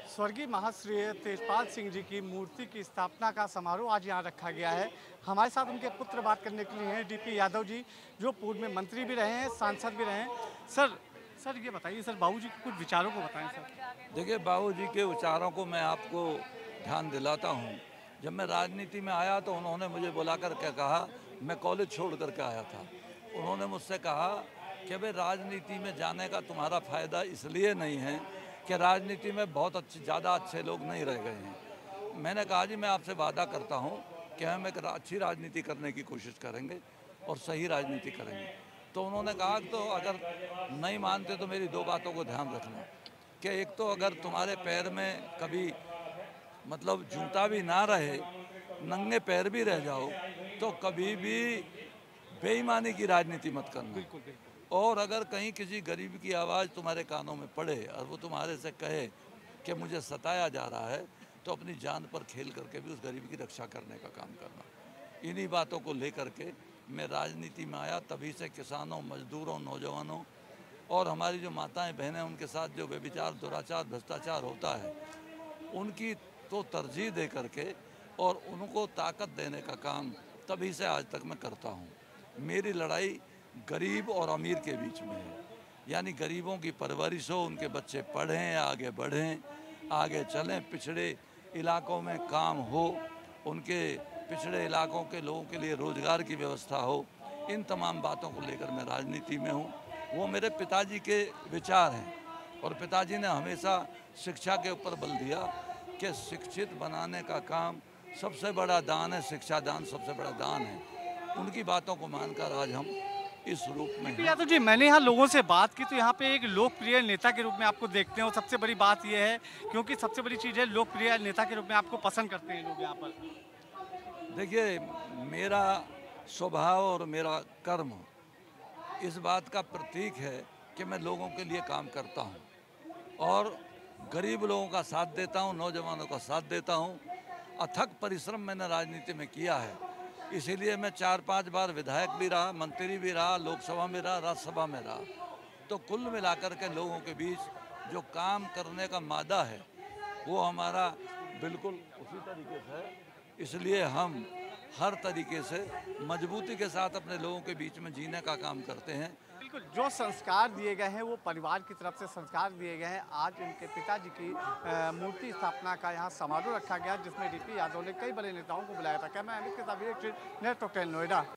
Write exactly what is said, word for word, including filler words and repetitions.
स्वर्गीय महाश्रेय तेजपाल सिंह जी की मूर्ति की स्थापना का समारोह आज यहाँ रखा गया है। हमारे साथ उनके पुत्र बात करने के लिए हैं डीपी यादव जी, जो पूर्व में मंत्री भी रहे हैं, सांसद भी रहे हैं। सर सर ये बताइए सर, बाबूजी के कुछ विचारों को बताएं सर। देखिए, बाबूजी के विचारों को मैं आपको ध्यान दिलाता हूँ। जब मैं राजनीति में आया तो उन्होंने मुझे बुला कर के कहा, मैं कॉलेज छोड़ कर के आया था। उन्होंने मुझसे कहा कि भाई राजनीति में जाने का तुम्हारा फ़ायदा इसलिए नहीं है कि राजनीति में बहुत अच्छे ज़्यादा अच्छे लोग नहीं रह गए हैं। मैंने कहा जी, मैं आपसे वादा करता हूँ कि हम एक अच्छी राजनीति करने की कोशिश करेंगे और सही राजनीति करेंगे। तो उन्होंने कहा तो अगर नहीं मानते तो मेरी दो बातों को ध्यान रखना कि एक तो अगर तुम्हारे पैर में कभी मतलब जूता भी ना रहे, नंगे पैर भी रह जाओ, तो कभी भी बेईमानी की राजनीति मत करना। बिल्कुल बिल्कुल। और अगर कहीं किसी गरीब की आवाज़ तुम्हारे कानों में पड़े और वो तुम्हारे से कहे कि मुझे सताया जा रहा है, तो अपनी जान पर खेल करके भी उस गरीब की रक्षा करने का काम करना। इन्हीं बातों को लेकर के मैं राजनीति में आया। तभी से किसानों, मजदूरों, नौजवानों और हमारी जो माताएं बहनें, उनके साथ जो व्यभिचार, दुराचार, भ्रष्टाचार होता है, उनकी तो तरजीह दे करके और उनको ताकत देने का काम तभी से आज तक मैं करता हूँ। मेरी लड़ाई गरीब और अमीर के बीच में है, यानी गरीबों की परवरिश हो, उनके बच्चे पढ़ें, आगे बढ़ें, आगे चलें, पिछड़े इलाकों में काम हो, उनके पिछड़े इलाकों के लोगों के लिए रोज़गार की व्यवस्था हो। इन तमाम बातों को लेकर मैं राजनीति में हूँ। वो मेरे पिताजी के विचार हैं और पिताजी ने हमेशा शिक्षा के ऊपर बल दिया कि शिक्षित बनाने का काम सबसे बड़ा दान है, शिक्षा दान सबसे बड़ा दान है। उनकी बातों को मानकर आज हम इस रूप में हैं। यादव जी, मैंने यहाँ लोगों से बात की तो यहाँ पे एक लोकप्रिय नेता के रूप में आपको देखते हैं और सबसे बड़ी बात यह है, क्योंकि सबसे बड़ी चीज़ है लोकप्रिय नेता के रूप में आपको पसंद करते हैं लोग यहाँ पर। देखिए, मेरा स्वभाव और मेरा कर्म इस बात का प्रतीक है कि मैं लोगों के लिए काम करता हूँ और गरीब लोगों का साथ देता हूँ, नौजवानों का साथ देता हूँ। अथक परिश्रम मैंने राजनीति में किया है, इसीलिए मैं चार पांच बार विधायक भी रहा, मंत्री भी रहा, लोकसभा में रहा, राज्यसभा में रहा। तो कुल मिलाकर के लोगों के बीच जो काम करने का मादा है वो हमारा बिल्कुल उसी तरीके से है। इसलिए हम हर तरीके से मजबूती के साथ अपने लोगों के बीच में जीने का काम करते हैं। बिल्कुल, जो संस्कार दिए गए हैं वो परिवार की तरफ से संस्कार दिए गए हैं। आज इनके पिताजी की अ, मूर्ति स्थापना का यहाँ समारोह रखा गया, जिसमें डीपी यादव ने कई बड़े नेताओं को बुलाया था। कैमरा अमित के साथ नोएडा।